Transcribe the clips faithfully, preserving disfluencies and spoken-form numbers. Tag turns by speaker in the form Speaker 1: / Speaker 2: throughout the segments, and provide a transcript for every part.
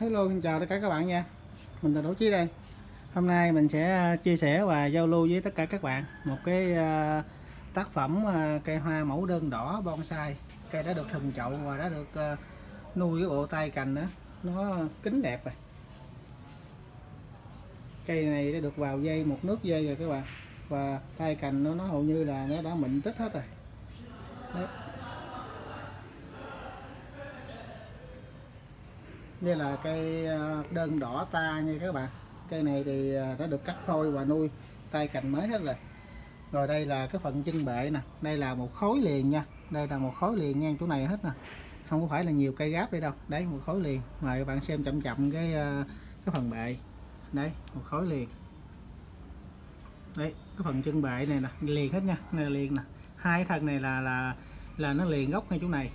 Speaker 1: Hello, xin chào tất cả các bạn nha. Mình là Đỗ Chí đây. Hôm nay mình sẽ chia sẻ và giao lưu với tất cả các bạn một cái uh, tác phẩm uh, cây hoa mẫu đơn đỏ bonsai. Cây đã được thừng chậu và đã được uh, nuôi cái bộ tay cành nữa. Nó kính đẹp rồi. Cây này đã được vào dây một nước dây rồi các bạn. Và tay cành nó nó hầu như là nó đã mịn tích hết rồi. Đấy. Đây là cây đơn đỏ ta nha các bạn. Cây này thì đã được cắt phôi và nuôi tay cành mới hết rồi. Rồi đây là cái phần chân bệ nè. Đây là một khối liền nha. Đây là một khối liền ngang chỗ này hết nè. Không có phải là nhiều cây gáp đây đâu. Đấy, một khối liền. Mời các bạn xem chậm chậm cái cái phần bệ. Đấy, một khối liền. Đấy, cái phần chân bệ này nè, liền hết nha. Này là liền nè. Hai thân này là là là nó liền gốc ngay chỗ này.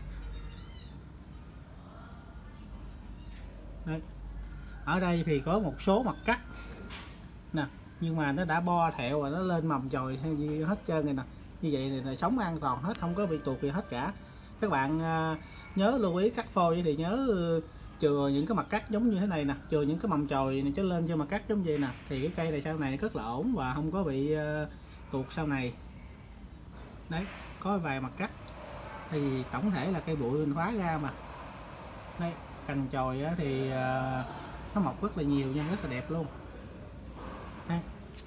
Speaker 1: Đấy. Ở đây thì có một số mặt cắt nè, nhưng mà nó đã bo thẹo và nó lên mầm chồi hết trơn rồi nè. Như vậy thì là sống an toàn hết, không có bị tuột gì hết cả. Các bạn uh, nhớ lưu ý cắt phôi thì nhớ uh, chừa những cái mặt cắt giống như thế này nè, chừa những cái mầm chồi này cho lên cho mặt cắt giống vậy nè, thì cái cây này sau này rất là ổn và không có bị uh, tuột sau này. Đấy, có vài mặt cắt thì tổng thể là cây bụi mình khóa ra mà. Đây, cành chồi thì uh, nó mọc rất là nhiều nha, rất là đẹp luôn. Đây.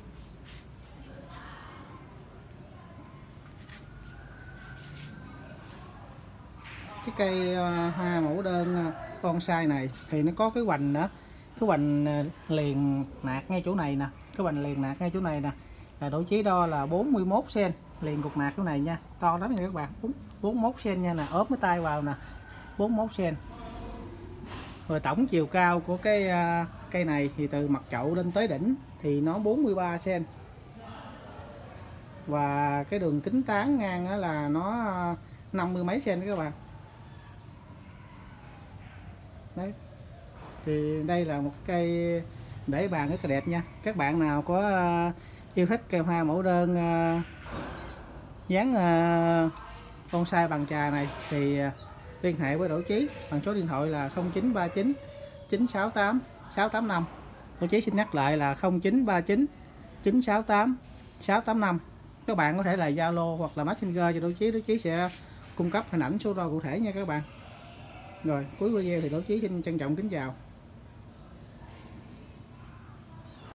Speaker 1: Cái cây uh, hoa mẫu đơn uh, bonsai này thì nó có cái hoành nữa, cái hoành uh, liền nạc ngay chỗ này nè, cái hoành liền nạc ngay chỗ này nè, là Đỗ Chí đo là bốn mươi mốt xăng-ti-mét, liền cục nạc chỗ này nha, to lắm nha các bạn, bốn mươi mốt xăng-ti-mét nha nè, ốp cái tay vào nè, bốn mươi mốt xăng-ti-mét. Rồi tổng chiều cao của cái uh, cây này thì từ mặt chậu lên tới đỉnh thì nó bốn mươi ba xăng-ti-mét. Và cái đường kính tán ngang đó là nó uh, năm mươi mấy xăng-ti-mét các bạn. Đấy. Thì đây là một cây để bàn rất là đẹp nha. Các bạn nào có uh, yêu thích cây hoa mẫu đơn uh, dáng uh, bonsai bằng trà này thì uh, liên hệ với Đỗ Chí bằng số điện thoại là không chín ba chín chín sáu tám sáu tám năm. Đỗ Chí xin nhắc lại là không chín ba chín chín sáu tám sáu tám năm. Các bạn có thể là Zalo hoặc là Messenger cho Đỗ Chí, Đỗ Chí sẽ cung cấp hình ảnh số đo cụ thể nha các bạn. Rồi cuối video thì Đỗ Chí xin trân trọng kính chào.